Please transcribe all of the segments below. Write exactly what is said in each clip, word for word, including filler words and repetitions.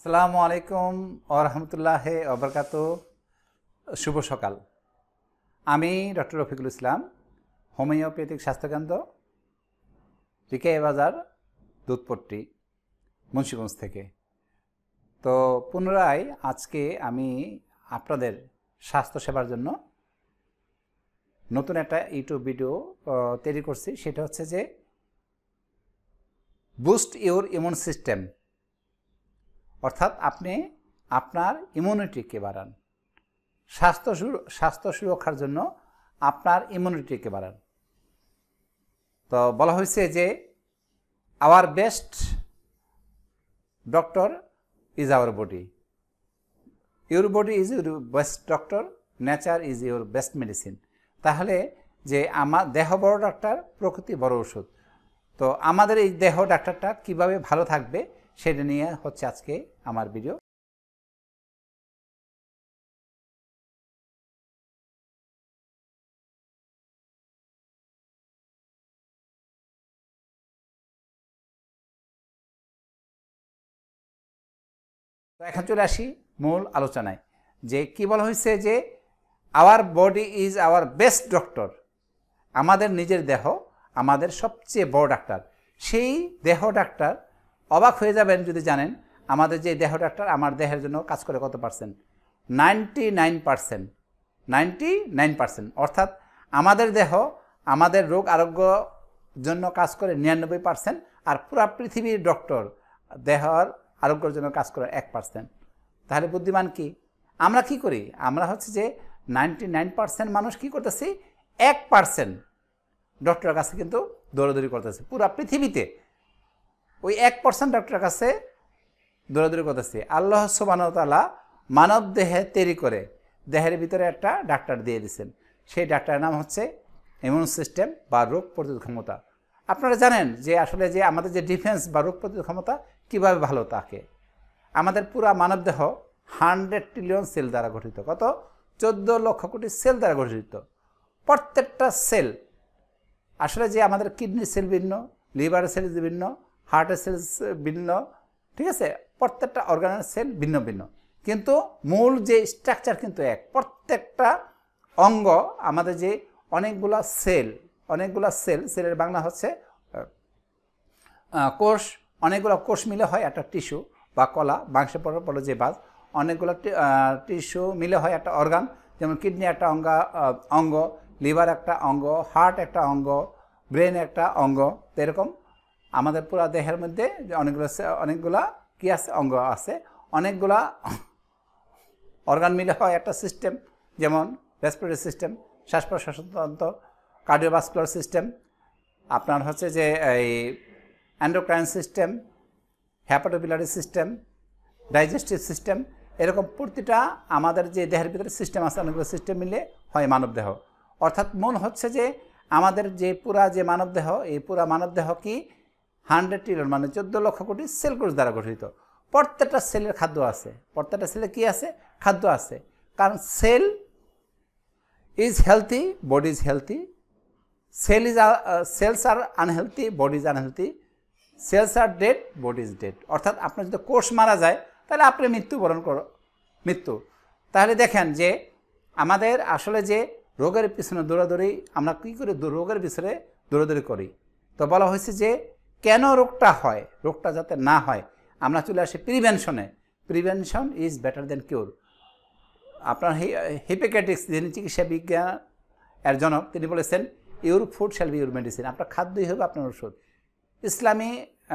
আসসালামু আলাইকুম ওয়া রাহমাতুল্লাহি ওয়া বারাকাতুহু। শুভ সকাল। আমি ডক্টর রফিকুল ইসলাম, হোমিওপ্যাথিক স্বাস্থ্যকেন্দ্র রিকাবি বাজার, দুধপট্টি, মুন্সিগঞ্জ থেকে। তো পুনরায় আজকে আমি আপনাদের স্বাস্থ্যসেবার জন্য নতুন একটা ইউটিউব ভিডিও তৈরি করছি। সেটা হচ্ছে যে বুস্ট ইউর ইমিউন সিস্টেম, অর্থাৎ আপনি আপনার ইমিউনিটিকে বাড়ান। স্বাস্থ্য স্বাস্থ্য সুরক্ষার জন্য আপনার ইমিউনিটিকে বাড়ান। তো বলা হয়েছে যে our best doctor is our body, your body is your best doctor, nature is your best medicine. তাহলে যে আমার দেহ বড় ডাক্তার, প্রকৃতি বড় ওষুধ। তো আমাদের এই দেহ ডাক্তারটা কিভাবে ভালো থাকবে সেটা নিয়ে হচ্ছে আজকে আমার ভিডিও। তো এখন চলে আসি মূল আলোচনায়, যে কি বলা হয়েছে যে our body is our best doctor. আমাদের নিজের দেহ আমাদের সবচেয়ে বড় ডাক্তার। সেই দেহ ডাক্তার, অবাক হয়ে যাবেন যদি জানেন আমাদের যে দেহ ডাক্তার আমার দেহের জন্য কাজ করে কত percent? Ninety nine percent ninety nine percent অর্থাৎ আমাদের দেহ আমাদের রোগ আরোগ্য জন্য কাজ করে নিরানব্বই পার্সেন্ট, আর পুরা পৃথিবীর ডক্টর দেহর আরোগ্যের জন্য কাজ করে এক পার্সেন্ট। তাহলে বুদ্ধিমান কি? আমরা কি করি? আমরা হচ্ছে যে নাইনটি নাইন পার্সেন্ট মানুষ কী করতেছি, এক পার্সেন্ট ডক্টরের কাছে কিন্তু দৌড়াদৌড়ি করতেছে। পুরা পৃথিবীতে ওই এক পার্সেন্ট ডক্টরের কাছে দৌড়াদৌড়ি করতেছে। আল্লাহ সুবহানাহু ওয়া তাআলা মানব দেহে তৈরি করে দেহের ভিতরে একটা ডাক্তার দিয়ে দিয়েছেন। সেই ডাক্তারের নাম হচ্ছে ইমিউন সিস্টেম বা রোগ প্রতিরোধ ক্ষমতা। আপনারা জানেন যে আসলে যে আমাদের যে ডিফেন্স বা রোগ প্রতিরোধ ক্ষমতা কীভাবে ভালো থাকে। আমাদের পুরা মানবদেহ হান্ড্রেড ট্রিলিয়ন সেল দ্বারা গঠিত। কত? চোদ্দো লক্ষ কোটি সেল দ্বারা গঠিত। প্রত্যেকটা সেল আসলে যে আমাদের কিডনির সেল ভিন্ন, লিভারের সেল ভিন্ন, হার্টের সেল ভিন্ন, ঠিক আছে? প্রত্যেকটা অর্গানের সেল ভিন্ন ভিন্ন, কিন্তু মূল যে স্ট্রাকচার কিন্তু এক। প্রত্যেকটা অঙ্গ আমাদের যে অনেকগুলা সেল, অনেকগুলা সেল, সেলের বাংলা হচ্ছে কোষ, অনেকগুলো কোষ মিলে হয় একটা টিস্যু বা কলা, মাংসের পর পড়ে যে বাজ, অনেকগুলো টিস্যু মিলে হয় একটা অর্গান। যেমন কিডনি একটা অঙ্গ অঙ্গ লিভার একটা অঙ্গ, হার্ট একটা অঙ্গ, ব্রেন একটা অঙ্গ। তো এরকম আমাদের পুরো দেহের মধ্যে অনেকগুলো অনেকগুলা কী আছে, অঙ্গ আছে। অনেকগুলা অর্গান মিলে হয় একটা সিস্টেম, যেমন রেসপিরেটরি সিস্টেম, শ্বাস প্রশ্বাসতন্ত্র, কার্ডিওভাস্কুলার সিস্টেম, আপনার হচ্ছে যে এই endocrine system, hepatobiliary system, digestive system. এরকম প্রতিটা আমাদের যে দেহের ভিতরে সিস্টেম আছে, অনেকগুলো সিস্টেম মিলে হয় মানবদেহ। অর্থাৎ মূল হচ্ছে যে আমাদের যে পুরা যে মানবদেহ, এই পুরা মানবদেহ কি হান্ড্রেড ট্রিলিয়ন মানে চোদ্দো লক্ষ কোটি সেল কোষ দ্বারা গঠিত। প্রত্যেকটা সেলের খাদ্য আছে, প্রত্যেকটা সেলে কি আছে? খাদ্য আছে। কারণ cell is healthy, body is healthy. Cell is cells are unhealthy, body is unhealthy. Cells are dead, body is dead. অর্থাৎ আপনার যদি কোষ মারা যায় তাহলে আপনি মৃত্যুবরণ করো, মৃত্যু। তাহলে দেখেন যে আমাদের আসলে যে রোগের পিছনে দৌড়াদৌড়ি, আমরা কী করি? রোগের পিছনে দৌড়াদৌড়ি করি। তো বলা হয়েছে যে কেন রোগটা হয়, রোগটা যাতে না হয় আমরা চলে আসি প্রিভেনশনে। Prevention is better than cure. আপনার হিপোক্রেটিস, যিনি চিকিৎসা বিজ্ঞান এর জনক, তিনি বলেছেন your food shall be your medicine. আপনার খাদ্যই হবে আপনার ওষুধ। ইসলামী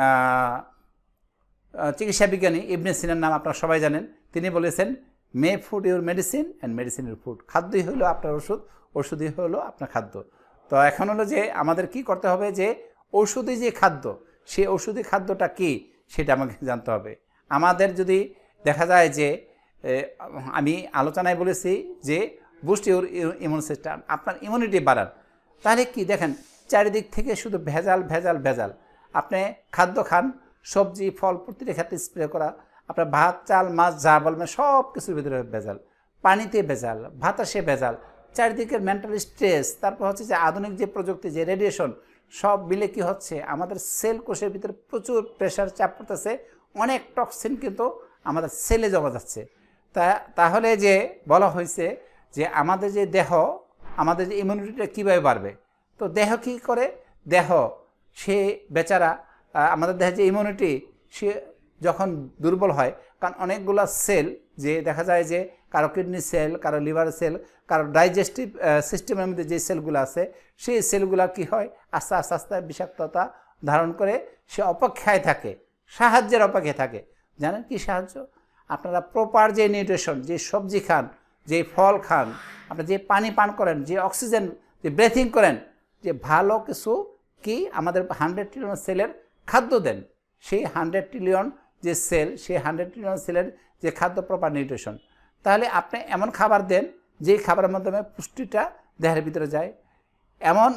চিকিৎসা বিজ্ঞানী ইবনে সিনার নাম আপনারা সবাই জানেন। তিনি বলেছেন may food your medicine and medicine your food. খাদ্যই হলো আপনার ওষুধ, ওষুধই হলো আপনার খাদ্য। তো এখন হলো যে আমাদের কি করতে হবে, যে ঔষধি যে খাদ্য, সেই ঔষধি খাদ্যটা কি সেটা আমাকে জানতে হবে। আমাদের যদি দেখা যায় যে আমি আলোচনায় বলেছি যে বুস্ট ইউর ইমিউন সিস্টেম, আপনার ইমিউনিটি বাড়ান। তাহলে কি দেখেন চারিদিক থেকে শুধু ভেজাল ভেজাল ভেজাল। আপনি খাদ্য খান, সবজি ফল প্রতিটা ক্ষেত্রে স্প্রে করা, আপনার ভাত চাল মাছ যা বলবেন সব কিছুর ভিতরে ভেজাল, পানিতে ভেজাল, বাতাসে ভেজাল, চারিদিকের মেন্টাল স্ট্রেস, তারপর হচ্ছে যে আধুনিক যে প্রযুক্তি, যে রেডিয়েশন, সব মিলে কি হচ্ছে আমাদের সেল কোষের ভিতরে প্রচুর প্রেশার চাপ পড়তেছে। অনেক টক্সিন কিন্তু আমাদের সেলে জমা যাচ্ছে। তা তাহলে যে বলা হয়েছে যে আমাদের যে দেহ, আমাদের যে ইমিউনিটিটা কীভাবে বাড়বে, তো দেহ কী করে, দেহ সে বেচারা আমাদের দেহের যে ইমিউনিটি সে যখন দুর্বল হয়, কারণ অনেকগুলো সেল যে দেখা যায় যে কারো কিডনি সেল, কারো লিভার সেল, কারো ডাইজেস্টিভ সিস্টেমের মধ্যে যে সেলগুলো আছে সেই সেলগুলো কি হয় আস্তে আস্তে আস্তে বিষাক্ততা ধারণ করে সে অপেক্ষায় থাকে, সাহায্যের অপেক্ষায় থাকে। জানেন কি সাহায্য? আপনারা প্রপার যে নিউট্রিশন, যে সবজি খান, যে ফল খান, আপনারা যে পানি পান করেন, যে অক্সিজেন যে ব্রেথিং করেন, যে ভালো কিছু কি আমাদের হান্ড্রেড ট্রিলিয়ন সেলের খাদ্য দেন, সেই হান্ড্রেড ট্রিলিয়ন যে সেল, সেই হান্ড্রেড ট্রিলিয়ন সেলের যে খাদ্য প্রপার নিউট্রিশন, তাহলে আপনি এমন খাবার দেন যেই খাবারের মাধ্যমে পুষ্টিটা দেহের ভিতরে যায়, এমন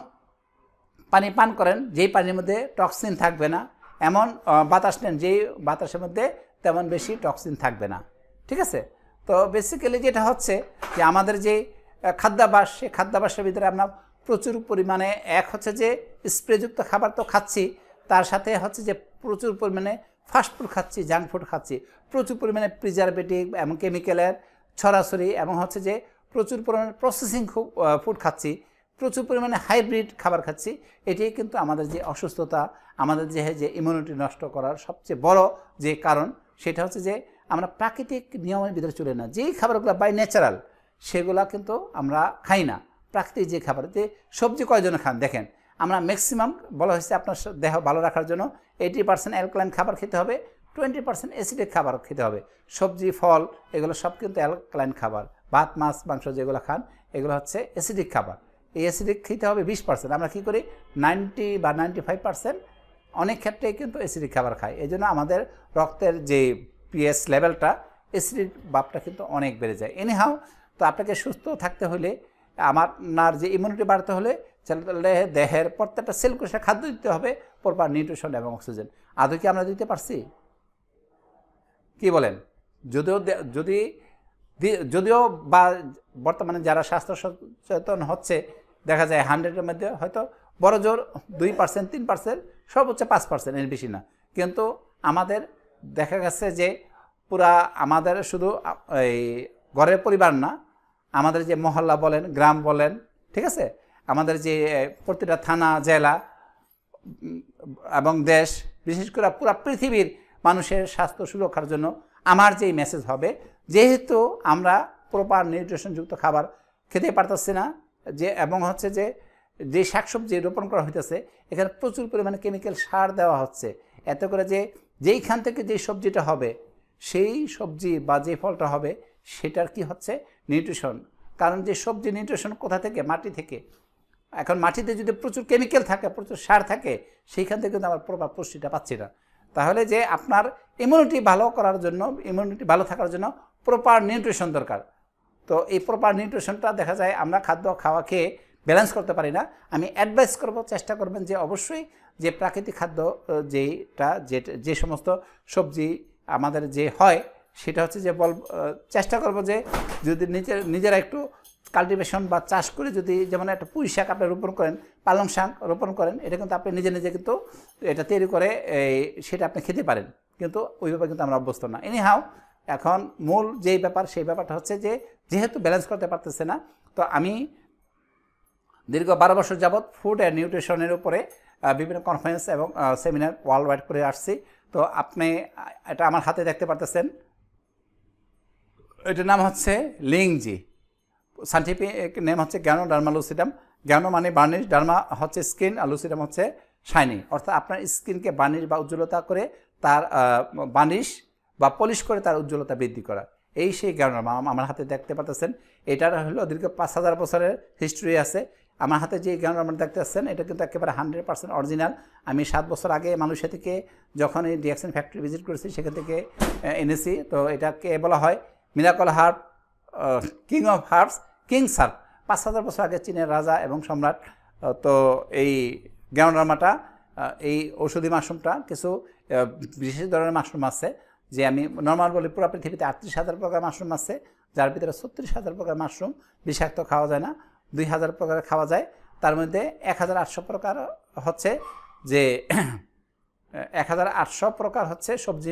পানি পান করেন যেই পানির মধ্যে টক্সিন থাকবে না, এমন বাতাস নেন যেই বাতাসের মধ্যে তেমন বেশি টক্সিন থাকবে না। ঠিক আছে? তো বেসিক্যালি যেটা হচ্ছে যে আমাদের যে খাদ্যাভ্যাস, সেই খাদ্যাভ্যাসের ভিতরে আমরা প্রচুর পরিমাণে এক হচ্ছে যে স্প্রেযুক্ত খাবার তো খাচ্ছি, তার সাথে হচ্ছে যে প্রচুর পরিমাণে ফাস্টফুড খাচ্ছি, জাঙ্ক ফুড খাচ্ছি, প্রচুর পরিমাণে প্রিজারভেটিভ এবং কেমিক্যালের ছড়াছড়ি, এবং হচ্ছে যে প্রচুর পরিমাণে প্রসেসিং ফুড খাচ্ছি, প্রচুর পরিমাণে হাইব্রিড খাবার খাচ্ছি। এটাই কিন্তু আমাদের যে অসুস্থতা, আমাদের যে যে ইমিউনিটি নষ্ট করার সবচেয়ে বড় যে কারণ, সেটা হচ্ছে যে আমরা প্রাকৃতিক নিয়মের ভিতরে চলে না। যেই খাবারগুলো বাই ন্যাচারাল সেগুলা কিন্তু আমরা খাই না। প্রাকৃতিক যে খাবার, যে সবজি কয়জনে খান দেখেন, আমরা ম্যাক্সিমাম বলা হয়েছে আপনার দেহ ভালো রাখার জন্য এইটি পার্সেন্ট অ্যালকালাইন খাবার খেতে হবে, টোয়েন্টি পার্সেন্ট অ্যাসিডিক খাবার খেতে হবে। সবজি ফল এগুলো সব কিন্তু অ্যালকালাইন খাবার। ভাত মাছ মাংস যেগুলো খান এগুলো হচ্ছে অ্যাসিডিক খাবার। এই অ্যাসিডিক খেতে হবে বিশ পার্সেন্ট, আমরা কী করি নাইনটি বা নাইনটি ফাইভ পার্সেন্ট অনেক ক্ষেত্রেই কিন্তু অ্যাসিডিক খাবার খাই। এই জন্য আমাদের রক্তের যে পিএস লেভেলটা, অ্যাসিডিক ভাবটা কিন্তু অনেক বেড়ে যায়। এনিহাও, তো আপনাকে সুস্থ থাকতে হলে, আমার নার যে ইমিউনিটি বাড়তে হলে, তাহলে দেহের প্রত্যেকটা সেল কোষে খাদ্য দিতে হবে, প্রপার নিউট্রিশন এবং অক্সিজেন। আদৌ কি আমরা দিতে পারছি? কি বলেন? যদিও যদি যদিও বা বর্তমানে যারা স্বাস্থ্য সচেতন হচ্ছে, দেখা যায় হান্ড্রেডের মধ্যে হয়তো বড় জোর দুই পার্সেন্ট তিন পার্সেন্ট সর্বোচ্চ পাঁচ পার্সেন্ট, এর বেশি না। কিন্তু আমাদের দেখা গেছে যে পুরা আমাদের শুধু এই ঘরের পরিবার না, আমাদের যে মহল্লা বলেন, গ্রাম বলেন, ঠিক আছে, আমাদের যে প্রতিটা থানা, জেলা এবং দেশ, বিশেষ করে পুরা পৃথিবীর মানুষের স্বাস্থ্য সুরক্ষার জন্য আমার যেই মেসেজ হবে, যেহেতু আমরা প্রপার নিউট্রিশনযুক্ত খাবার খেতে পারতেছি না, যে এবং হচ্ছে যে যে শাকসবজি রোপণ করা হইতেছে এখানে প্রচুর পরিমাণে কেমিক্যাল সার দেওয়া হচ্ছে, এতে করে যে যেইখান থেকে যে সবজিটা হবে, সেই সবজি বা যে ফলটা হবে সেটার কি হচ্ছে নিউট্রিশন। কারণ যে সবজি নিউট্রিশন কোথা থেকে? মাটি থেকে। এখন মাটিতে যদি প্রচুর কেমিক্যাল থাকে, প্রচুর সার থাকে, সেইখান থেকে কিন্তু আমার প্রপার পুষ্টিটা পাচ্ছি না। তাহলে যে আপনার ইমিউনিটি ভালো করার জন্য, ইমিউনিটি ভালো থাকার জন্য প্রপার নিউট্রিশন দরকার। তো এই প্রপার নিউট্রিশনটা দেখা যায় আমরা খাদ্য খাওয়া খেয়ে ব্যালেন্স করতে পারি না। আমি অ্যাডভাইস করব, চেষ্টা করবেন যে অবশ্যই যে প্রাকৃতিক খাদ্য যেটা যে যে সমস্ত সবজি আমাদের যে হয়, সেটা হচ্ছে যে বল চেষ্টা করব যে যদি নিজের নিজেরা একটু কাল্টিভেশন বা চাষ করে, যদি যেমন একটা পুঁই শাক আপনি রোপণ করেন, পালং শাক রোপণ করেন, এটা কিন্তু আপনি নিজে নিজে কিন্তু এটা তৈরি করে সেটা আপনি খেতে পারেন, কিন্তু ওইভাবে কিন্তু আমরা অভ্যস্ত না। এনিহাও, এখন মূল যেই ব্যাপার, সেই ব্যাপারটা হচ্ছে যে যেহেতু ব্যালেন্স করতে পারতেছে না, তো আমি দীর্ঘ বারো বছর যাবৎ ফুড অ্যান্ড নিউট্রিশনের উপরে বিভিন্ন কনফারেন্স এবং সেমিনার ওয়ার্ল্ড ওয়াইড করে আসছি। তো আপনি এটা আমার হাতে দেখতে পারতেছেন, এটার নাম হচ্ছে লিংজি, সাইন্টিফিক নেম হচ্ছে গ্যানোডার্মা লুসিডাম। গ্যানো মানে বার্নিশ, ডার্মা হচ্ছে স্কিন, আর লুসিডাম হচ্ছে শাইনি, অর্থাৎ আপনার স্কিনকে বার্নিশ বা উজ্জ্বলতা করে, তার বার্নিশ বা পলিশ করে তার উজ্জ্বলতা বৃদ্ধি করা, এই সেই গ্যানোডার্মা আমার হাতে দেখতে পাচ্ছেন। এটার হলো দীর্ঘ পাঁচ হাজার বছরের হিস্ট্রি আছে। আমার হাতে যে গ্যানোডার্মা দেখতে পাচ্ছেন, এটা কিন্তু একেবারে হান্ড্রেড পার্সেন্ট অরিজিনাল। আমি সাত বছর আগে মালয়েশিয়া থেকে যখন এই ডিএক্সএন ফ্যাক্টরি ভিজিট করেছি, সেখান থেকে এনেছি। তো এটাকে বলা হয় miracle herb, king of herbs, king সার্ভ। পাঁচ হাজার বছর আগে চীনের রাজা এবং সম্রাট। তো এই গ্যানোডার্মাটা, এই ঔষধি মাশরুমটা, কিছু বিশেষ ধরনের মাশরুম আছে, যে আমি নর্মাল বলি পুরো পৃথিবীতে আটত্রিশ হাজার প্রকার মাশরুম আছে, যার ভিতরে ছত্রিশ হাজার প্রকার মাশরুম বিষাক্ত খাওয়া যায় না, দুই হাজার প্রকার খাওয়া যায়। তার মধ্যে এক হাজার আটশো প্রকার হচ্ছে যে এক হাজার আটশো প্রকার হচ্ছে সবজি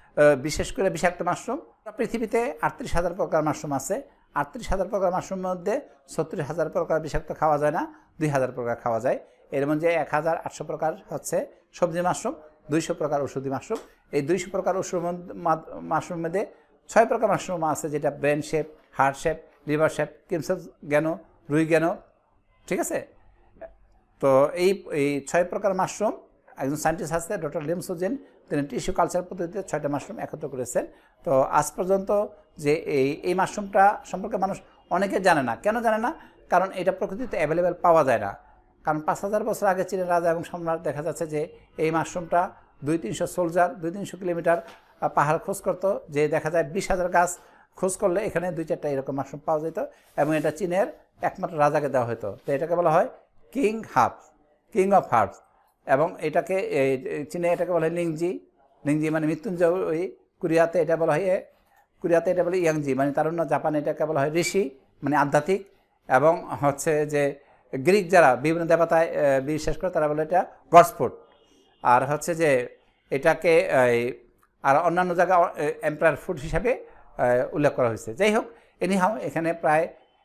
বিশেষ করে বিষাক্ত মাশরুম। পৃথিবীতে আটত্রিশ হাজার প্রকার মাশরুম আছে। আটত্রিশ হাজার প্রকার মাশরুমের মধ্যে ছত্রিশ হাজার প্রকার বিষাক্ত খাওয়া যায় না, দুই হাজার প্রকার খাওয়া যায়। এর মধ্যে এক হাজার আটশো প্রকার হচ্ছে সবজি মাশরুম, দুইশো প্রকার ওষুধি মাশরুম। এই দুইশো প্রকার ওষুধ মাশরুমের মধ্যে ছয় প্রকার মাশরুম আছে, যেটা brain shape, heart shape, liver shape, crimson জ্ঞানো, রুই জ্ঞানো, ঠিক আছে। তো এই এই ছয় প্রকার মাশরুম একজন সায়েন্টিস্ট আছে ডক্টর লিমসোজিন, তিনি টিস্যু কালচার পদ্ধতিতে ছয়টা মাশরুম একত্র করেছেন। তো আজ পর্যন্ত যে এই এই মাশরুমটা সম্পর্কে মানুষ অনেকে জানে না। কেন জানে না? কারণ এটা প্রকৃতিতে অ্যাভেলেবেল পাওয়া যায় না। কারণ পাঁচ হাজার বছর আগে চীনের রাজা এবং সম্রাট দেখা যাচ্ছে যে এই মাশরুমটা দুই তিনশো সোলজার দুই তিনশো কিলোমিটার পাহাড় খোঁজ করতো, যে দেখা যায় বিশ হাজার গাছ খোঁজ করলে এখানে দুই চারটা এরকম মাশরুম পাওয়া যেত, এবং এটা চীনের একমাত্র রাজাকে দেওয়া হতো। তো এটাকে বলা হয় king herbs, king of herbs. এবং এটাকে চীনে এটাকে বলা হয় লিংজি, লিংজি মানে মৃত্যুঞ্জয়। ওই কোরিয়াতে এটা বলা হয় কোরিয়াতে এটা বলে ইয়াংজি মানে তারুণ্য। জাপানে এটাকে বলা হয় ঋষি মানে আধ্যাত্মিক। এবং হচ্ছে যে গ্রিক যারা বিভিন্ন দেবতায় বিশ্বাস করে তারা বলে এটা গডস ফুড। আর হচ্ছে যে এটাকে আর অন্যান্য জায়গায় এম্পায়ার ফুড হিসাবে উল্লেখ করা হয়েছে। যাই হোক, এনিহাও এখানে প্রায়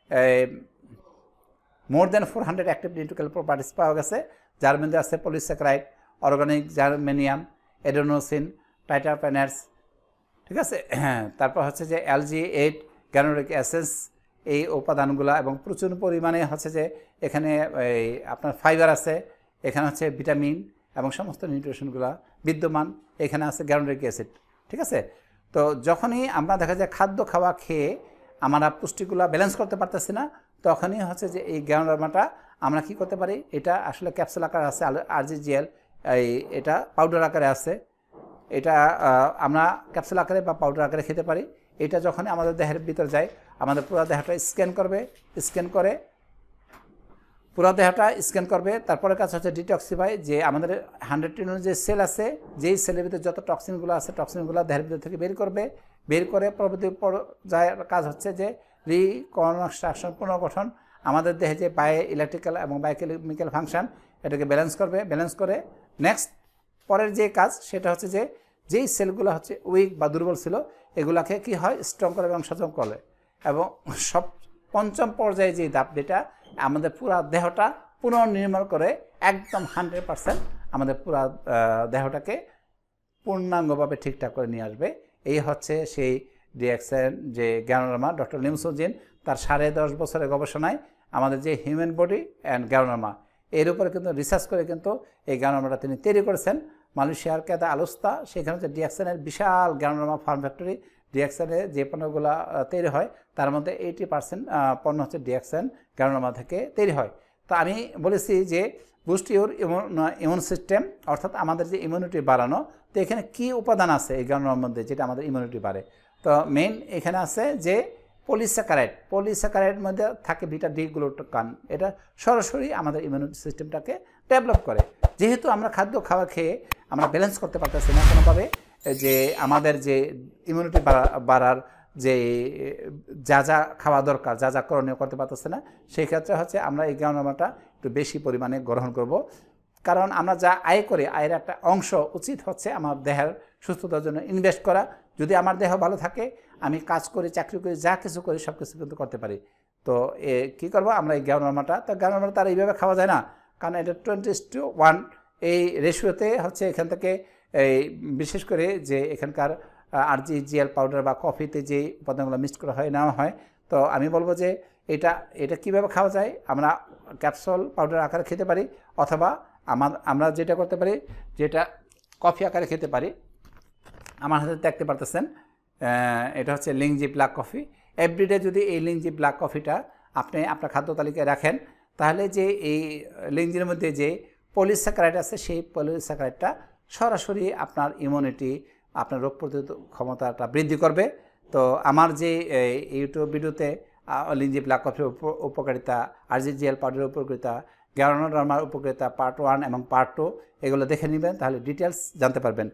more than four hundred active nutritional properties পাওয়া গেছে, যার মধ্যে আছে polysaccharide, organic germanium, adenosine, triterpenoids, ঠিক আছে। হ্যাঁ, তারপর হচ্ছে যে অ্যালজি এইট, গ্যানোরিক অ্যাসেন্স, এই উপাদানগুলো, এবং প্রচুর পরিমাণে হচ্ছে যে এখানে এই আপনার ফাইবার আছে, এখানে হচ্ছে ভিটামিন এবং সমস্ত নিউট্রিশনগুলো বিদ্যমান। এখানে আছে গ্যানোরিক অ্যাসিড, ঠিক আছে। তো যখনই আমরা দেখা যায় খাদ্য খাওয়া খেয়ে আমরা পুষ্টিগুলো ব্যালেন্স করতে পারতেছি না, তখনই হচ্ছে যে এই গ্যানোডার্মাটা আমরা কি করতে পারি, এটা আসলে ক্যাপসুল আকারে আছে, আরজিজিএল, এই এটা পাউডার আকারে আছে। এটা আমরা ক্যাপসুল আকারে বা পাউডার আকারে খেতে পারি। এটা যখন আমাদের দেহের ভিতর যায়, আমাদের পুরো দেহটা স্ক্যান করবে, স্ক্যান করে পুরো দেহটা স্ক্যান করবে। তারপরে কাজ হচ্ছে ডিটক্সিফাই, যে আমাদের হান্ড্রেড ট্রিলিয়ন যে সেল আছে, যেই সেলের ভিতরে যত টক্সিনগুলো আছে টক্সিনগুলো দেহের ভিতর থেকে বের করবে। বের করে পরবর্তী পর্যায়ের কাজ হচ্ছে যে রিকনস্ট্রাকশন, পুনর্গঠন। আমাদের দেহে যে বায়ো ইলেকট্রিক্যাল এবং বায়োকেমিক্যাল ফাংশন, এটাকে ব্যালেন্স করবে। ব্যালেন্স করে নেক্সট পরের যে কাজ সেটা হচ্ছে যে যেই সেলগুলো হচ্ছে উইক বা দুর্বল ছিল, এগুলাকে কি হয় স্ট্রং করে এবং সচল করে। এবং সব পঞ্চম পর্যায়ে যে ধাপ, যেটা আমাদের পুরা দেহটা পুনর্নির্মাণ করে একদম হান্ড্রেড পারসেন্ট আমাদের পুরা দেহটাকে পূর্ণাঙ্গভাবে ঠিকঠাক করে নিয়ে আসবে। এই হচ্ছে সেই ডিএক্সএন যে গ্যানোডার্মা, ডক্টর লিমসোজিন তার সাড়ে দশ বছরের গবেষণায় আমাদের যে হিউম্যান বডি অ্যান্ড গ্যানোডার্মা, এর উপরে কিন্তু রিসার্চ করে কিন্তু এই গ্যানোডার্মাটা তিনি তৈরি করেছেন। মালয়েশিয়ার কেদা আলুস্তা, সেখানে হচ্ছে ডিএক্সএনের বিশাল গ্যানোডার্মা ফার্ম ফ্যাক্টরি। ডিএক্সএনে যে পণ্যগুলো তৈরি হয় তার মধ্যে এইটি পার্সেন্ট পণ্য হচ্ছে ডিএক্সএন গ্যানোডার্মা থেকে তৈরি হয়। তো আমি বলেছি যে boost your immune immune system, অর্থাৎ আমাদের যে ইমিউনিটি বাড়ানো। তো এখানে কী উপাদান আছে এই গ্যানোডার্মার মধ্যে যেটা আমাদের ইমিউনিটি বাড়ে? তো মেইন এখানে আছে যে পলিস্যাকারাইড। পলিস্যাকারাইডের মধ্যে থাকে বিটা ডি গ্লুটাকান। এটা সরাসরি আমাদের ইমিউনিটি সিস্টেমটাকে ডেভেলপ করে। যেহেতু আমরা খাদ্য খাওয়া খেয়ে আমরা ব্যালেন্স করতে পারতেছি না কোনোভাবে, যে আমাদের যে ইমিউনিটি বাড়ার যে যা যা খাওয়া দরকার, যা যা করণীয় করতে পারতেছে না, সেই ক্ষেত্রে হচ্ছে আমরা এই গ্যানোডার্মাটা একটু বেশি পরিমাণে গ্রহণ করব। কারণ আমরা যা আয় করি, আয়ের একটা অংশ উচিত হচ্ছে আমার দেহের সুস্থতার জন্য ইনভেস্ট করা। যদি আমার দেহ ভালো থাকে, আমি কাজ করি, চাকরি করি, যা কিছু করি সব কিছু কিন্তু করতে পারি। তো এ কী করবো আমরা এই গ্যানোডার্মাটা? তো গ্যানোডার্মাটা তার এইভাবে খাওয়া যায় না, কারণ এটা টোয়েন্টি টু ওয়ান এই রেশিওতে হচ্ছে এখান থেকে এই বিশেষ করে যে এখানকার আরজিজিএল পাউডার বা কফিতে যে উপাদানগুলো মিক্স করা হয়, নেওয়া হয়। তো আমি বলবো যে এটা এটা কীভাবে খাওয়া যায়? আমরা ক্যাপসুল পাউডার আকারে খেতে পারি, অথবা আমার আমরা যেটা করতে পারি, যেটা কফি আকারে খেতে পারি। আমার হাতে দেখতে পারতেছেন, এটা হচ্ছে লিংজি ব্ল্যাক কফি। এভরিডে যদি এই লিংজি ব্ল্যাক কফিটা আপনি আপনার খাদ্য তালিকায় রাখেন, তাহলে যে এই লিংজির মধ্যে যে পলিস্যাকারাইড আছে, সেই পলিস্যাকারাইডটা সরাসরি আপনার ইমিউনিটি, আপনার রোগ প্রতিরোধ ক্ষমতাটা বৃদ্ধি করবে। তো আমার যে ইউটিউব ভিডিওতে লিংজি ব্ল্যাক কফির উপকারিতা, আরজিজিএল পাউডারের উপকারিতা, গ্যানোডার্মার উপকারিতা পার্ট ওয়ান এবং পার্ট টু, এগুলো দেখে নেবেন, তাহলে ডিটেলস জানতে পারবেন।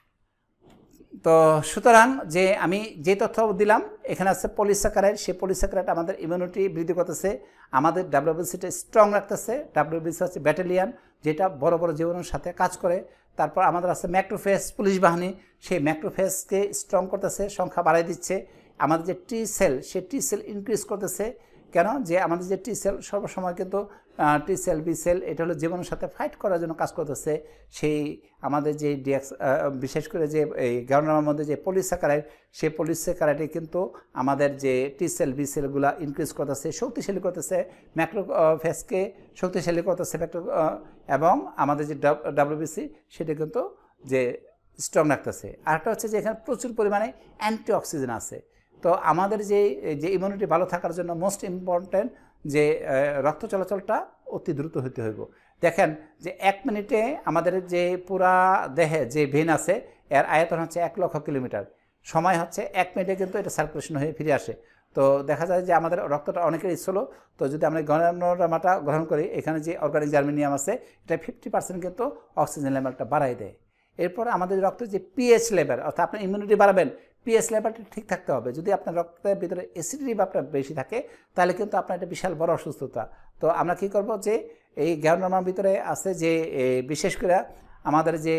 তো সুতরাং যে আমি যে তথ্য দিলাম, এখানে আছে পলিস্যাকারাইড। সেই পলিস্যাকারাইড আমাদের ইমিউনিটি বৃদ্ধি করতেছে, আমাদের ডাব্লিউবিসিটা স্ট্রং রাখতেছে। ডাব্লিউবিসি হচ্ছে ব্যাটালিয়ান, যেটা বড় বড় জীবাণুর সাথে কাজ করে। তারপর আমাদের আছে ম্যাক্রোফেজ পুলিশ বাহিনী, সেই ম্যাক্রোফেজকে স্ট্রং করতেছে, সংখ্যা বাড়াই দিচ্ছে। আমাদের যে টি সেল সেই টি সেল ইনক্রিজ করতেছে। কেন? যে আমাদের যে টি সেল সর্বসময় কিন্তু টি সেল বি সেল এটা হলো জীবনের সাথে ফাইট করার জন্য কাজ করতেছে। সেই আমাদের যে ডিএক্স বিশেষ করে যে এই গ্যানোডার্মার মধ্যে যে পলিস্যাকারাইড, সেই পলিস্যাকারাইডে কিন্তু আমাদের যে টি সেল বি সেলগুলো ইনক্রিজ করতেছে, শক্তিশালী করতেছে, ম্যাক্রোফেজকে শক্তিশালী করতেছে ম্যাক্রো, এবং আমাদের যে ডাব্লিউবিসি সেটা কিন্তু যে স্ট্রং রাখতেছে। আরেকটা হচ্ছে যে এখানে প্রচুর পরিমাণে অ্যান্টিঅক্সিডেন্ট আছে। তো আমাদের যে যে ইমিউনিটি ভালো থাকার জন্য মোস্ট ইম্পর্ট্যান্ট যে রক্ত চলাচলটা অতি দ্রুত হইতে হইব। দেখেন যে এক মিনিটে আমাদের যে পুরা দেহে যে ভেন আছে এর আয়তন হচ্ছে এক লক্ষ কিলোমিটার, সময় হচ্ছে এক মিনিটে কিন্তু এটা সার্কুলেশন হয়ে ফিরে আসে। তো দেখা যায় যে আমাদের রক্তটা অনেকের স্লো, তো যদি আমরা গনোডার্মাটা গ্রহণ করি, এখানে যে অর্গানিক জার্মেনিয়াম আছে এটা ফিফটি পার্সেন্ট কিন্তু অক্সিজেন লেভেলটা বাড়াই দেয়। এরপর আমাদের রক্তের যে পিএইচ লেভেল, অর্থাৎ আপনি ইমিউনিটি বাড়াবেন, পিএইচ লেভেলটা ঠিক থাকতে হবে। যদি আপনার রক্তের ভিতরে অ্যাসিডিটি ভাবটা বেশি থাকে তাহলে কিন্তু আপনার এটা বিশাল বড় অসুস্থতা। তো আমরা কি করব, যে এই গ্যানোডার্মার ভিতরে আছে যে বিশেষ করে আমাদের যে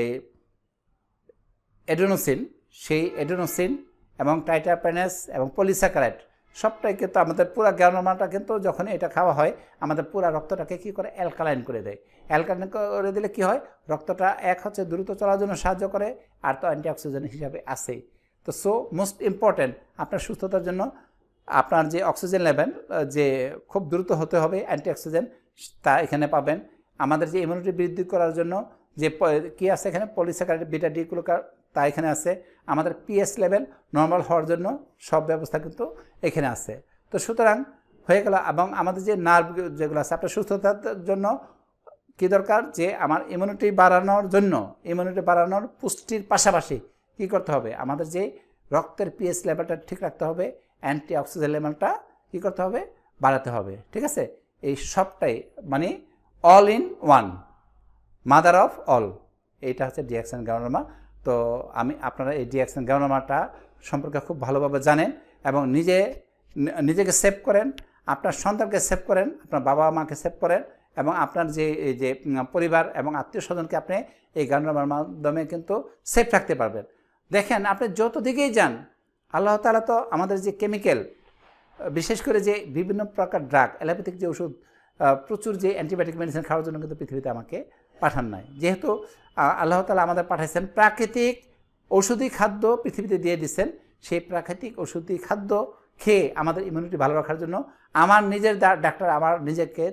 এডেনোসিন, সেই এডেনোসিন এবং টাইটারপেনেস এবং পলিস্যাকারাইড সবটাই কিন্তু আমাদের পুরো গ্যানোডার্মাটা কিন্তু যখন এটা খাওয়া হয় আমাদের পুরো রক্তটাকে কি করে অ্যালকালাইন করে দেয়। অ্যালকালাইন করে দিলে কি হয়, রক্তটা এক হচ্ছে দ্রুত চলার জন্য সাহায্য করে, আর তো অ্যান্টিঅক্সিডেন্ট হিসাবে আসেই। তো সো মোস্ট ইম্পর্ট্যান্ট আপনার সুস্থতার জন্য আপনার যে অক্সিজেন লেভেল যে খুব দ্রুত হতে হবে, অ্যান্টিঅক্সিডেন্ট তা এখানে পাবেন। আমাদের যে ইমিউনিটি বৃদ্ধি করার জন্য যে কি আছে এখানে পলিস্যাকারাইড, বিটা ডি গ্লুকার তা এখানে আছে। আমাদের পিএইচ লেভেল নর্মাল হওয়ার জন্য সব ব্যবস্থা কিন্তু এখানে আছে। তো সুতরাং হয়ে গেল। এবং আমাদের যে নার্ভ যেগুলো আছে আপনার সুস্থতার জন্য কি দরকার, যে আমার ইমিউনিটি বাড়ানোর জন্য ইমিউনিটি বাড়ানোর পুষ্টির পাশাপাশি কি করতে হবে, আমাদের যে রক্তের পিএইচ লেভেলটা ঠিক রাখতে হবে, অ্যান্টি অক্সিজেন লেভেলটা কী করতে হবে, বাড়াতে হবে। ঠিক আছে, এই সবটাই মানে all in one, mother of all, এইটা হচ্ছে ডিএক্সএন গ্যানোডার্মা। তো আমি আপনারা এই ডিএক্সএন গ্যানোডার্মাটা সম্পর্কে খুব ভালোভাবে জানেন এবং নিজে নিজেকে সেভ করেন, আপনার সন্তানকে সেভ করেন, আপনার বাবা মাকে সেভ করেন, এবং আপনার যে যে পরিবার এবং আত্মীয় স্বজনকে আপনি এই গ্যানোডার্মার মাধ্যমে কিন্তু সেফ রাখতে পারবেন। দেখেন আপনি যত দিকেই যান, আল্লাহ তাআলা তো আমাদের যে কেমিক্যাল, বিশেষ করে যে বিভিন্ন প্রকার ড্রাগ, অ্যালোপ্যাথিক যে ওষুধ, প্রচুর যে অ্যান্টিবায়োটিক মেডিসিন খাওয়ার জন্য কিন্তু পৃথিবীতে আমাকে পাঠান নাই। যেহেতু আল্লাহ তাআলা আমাদের পাঠাইছেন প্রাকৃতিক ঔষধি খাদ্য পৃথিবীতে দিয়ে দিচ্ছেন, সেই প্রাকৃতিক ঔষধি খাদ্য খেয়ে আমাদের ইমিউনিটি ভালো রাখার জন্য আমার নিজের ডাক্তার আমার নিজেকে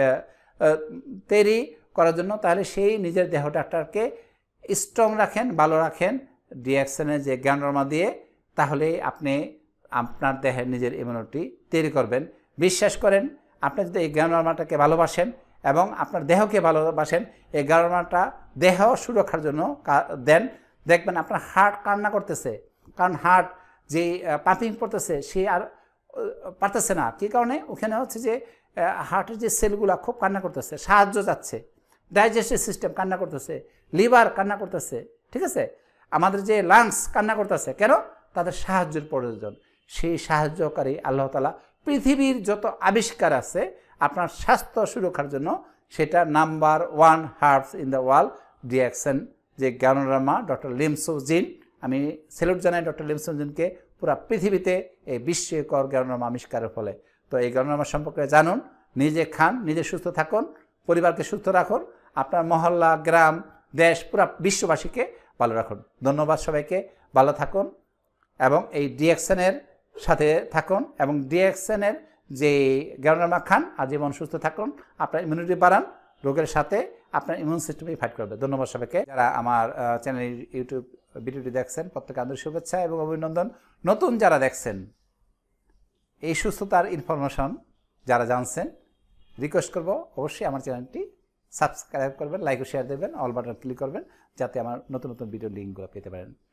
তৈরি করার জন্য, তাহলে সেই নিজের দেহ ডাক্তারকে স্ট্রং রাখেন, ভালো রাখেন ডিএক্সএনের যে গ্যানোডার্মা দিয়ে, তাহলে আপনি আপনার দেহের নিজের ইমিউনিটি তৈরি করবেন। বিশ্বাস করেন, আপনি যদি এই গ্যানোডার্মাটাকে ভালোবাসেন এবং আপনার দেহকে ভালোবাসেন, এই গ্যানোডার্মাটা দেহ সুরক্ষার জন্য দেন, দেখবেন আপনার হার্ট কান্না করতেছে, কারণ হার্ট যে পাম্পিং করতেছে সে আর পারতেছে না। কী কারণে? ওখানে হচ্ছে যে হার্টের যে সেলগুলো খুব কান্না করতেছে, সাহায্য যাচ্ছে, ডাইজেস্টিভ সিস্টেম কান্না করতেছে, লিভার কান্না করতেছে, ঠিক আছে, আমাদের যে লাংস কান্না করতেছে। কেন? তাদের সাহায্যের প্রয়োজন। সেই সাহায্যকারী আল্লাহ তাআলা পৃথিবীর যত আবিষ্কার আছে আপনার স্বাস্থ্য সুরক্ষার জন্য, সেটা number one herbs in the world DXN যে গ্যানোডার্মা ডক্টর লিমসোজিন। আমি স্যালুট জানাই ডক্টর লিমসোজিনকে, পুরো পৃথিবীতে এই বিস্ময়কর গ্যানোডার্মা আবিষ্কারের ফলে। তো এই গ্যানোডার্মা সম্পর্কে জানুন, নিজে খান, নিজে সুস্থ থাকুন, পরিবারকে সুস্থ রাখুন, আপনার মহল্লা, গ্রাম, দেশ, পুরো বিশ্ববাসীকে ভালো রাখুন। ধন্যবাদ সবাইকে, ভালো থাকুন এবং এই ডিএক্সএনের সাথে থাকুন এবং ডিএক্সএনের যে গ্যানোডার্মা খান, আজীবন সুস্থ থাকুন, আপনার ইমিউনিটি বাড়ান, রোগের সাথে আপনার ইমিউন সিস্টেমই ফাইট করবে। ধন্যবাদ সবাইকে। যারা আমার চ্যানেল ইউটিউব ভিডিওটি দেখছেন প্রত্যেকে আন্তরিক শুভেচ্ছা এবং অভিনন্দন। নতুন যারা দেখছেন, এই সুস্থতার ইনফরমেশন যারা জানছেন, রিকোয়েস্ট করব অবশ্যই আমার চ্যানেলটি সাবস্ক্রাইব করবেন, লাইক ও শেয়ার দেবেন, অল বাটন ক্লিক করবেন, যাতে আমার নতুন নতুন ভিডিও লিঙ্কগুলো পেতে পারেন।